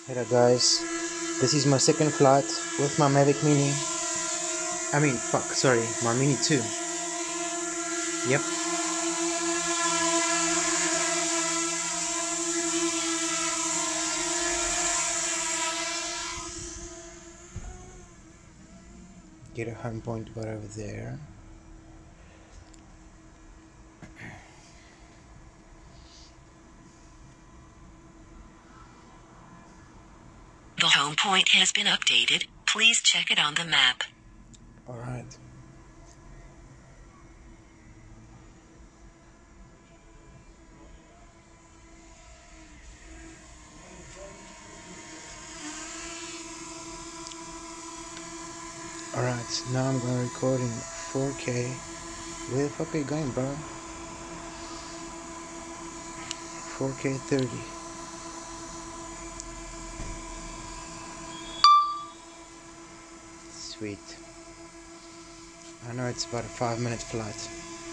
Hello guys, this is my second flight with my Mavic Mini. Sorry, my Mini 2. Yep. Get a home point right over there. The home point has been updated. Please check it on the map. Alright. Alright, now I'm gonna record in 4K. Where the fuck are you going, bro? 4K 30. Sweet. I know it's about a 5-minute flight.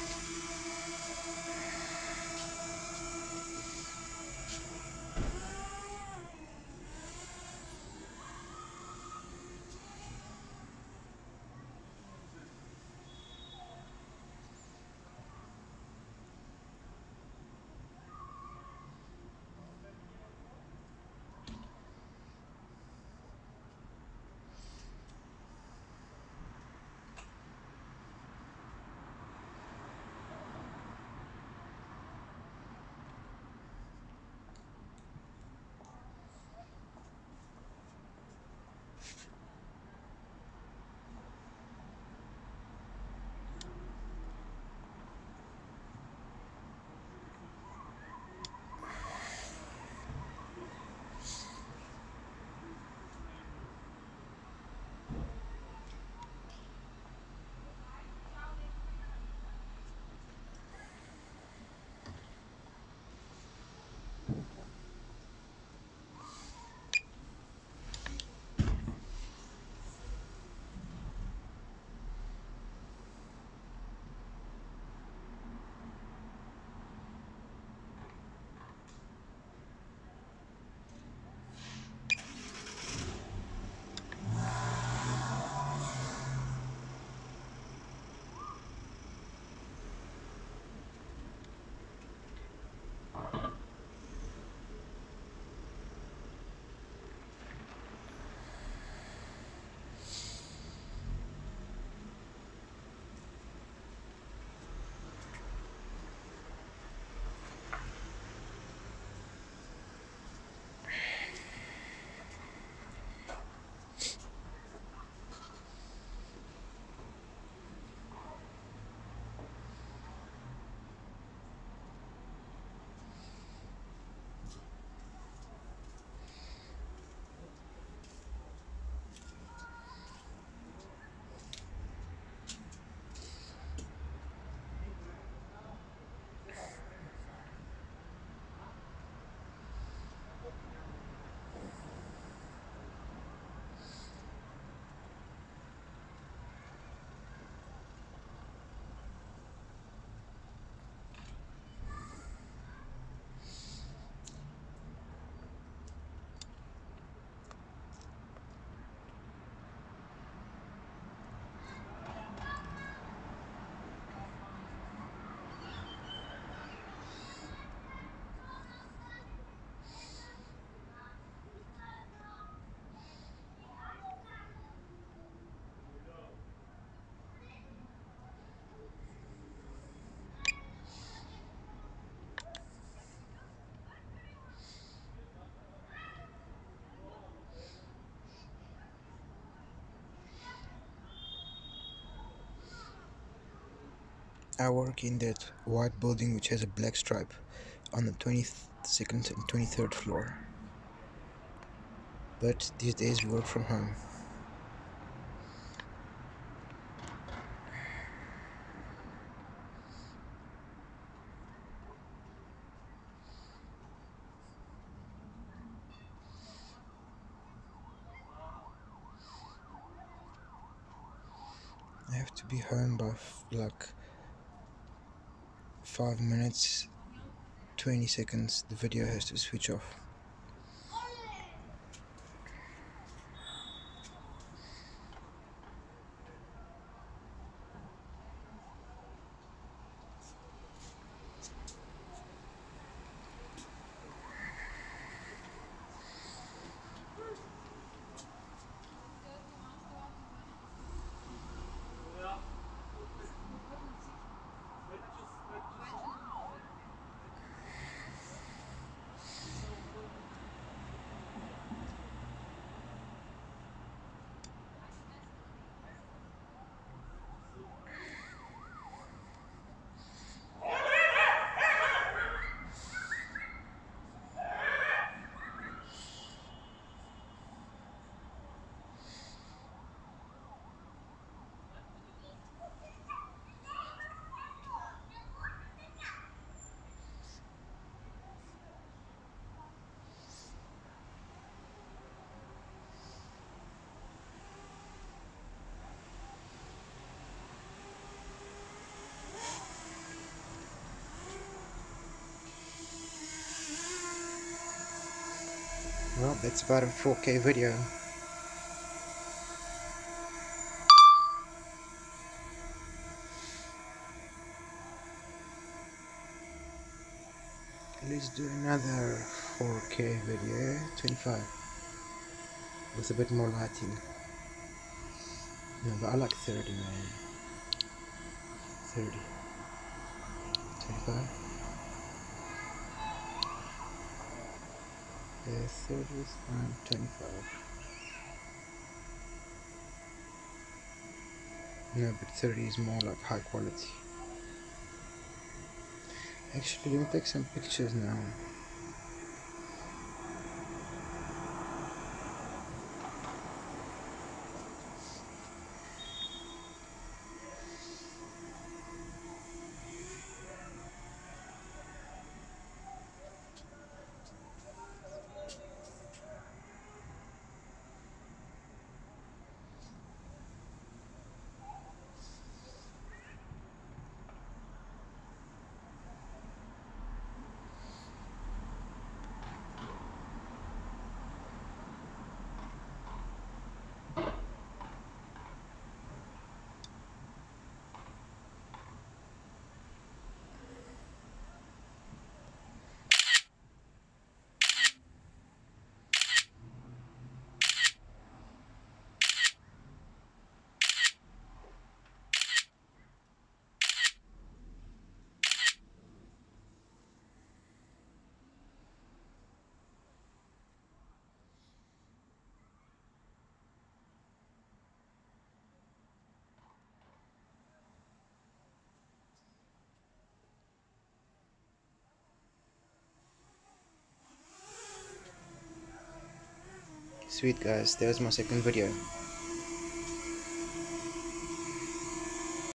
I work in that white building which has a black stripe on the 22nd and 23rd floor. But these days we work from home. I have to be home by like 5 minutes 20 seconds. The video has to switch off. Well, that's about a 4K video. Let's do another 4K video, 25, with a bit more lighting. No, but I like 30, man. 30, 25. Yeah, 30 is fine, 25. No, but 30 is more like high quality. Actually, let me take some pictures now. Sweet guys, there's my second video.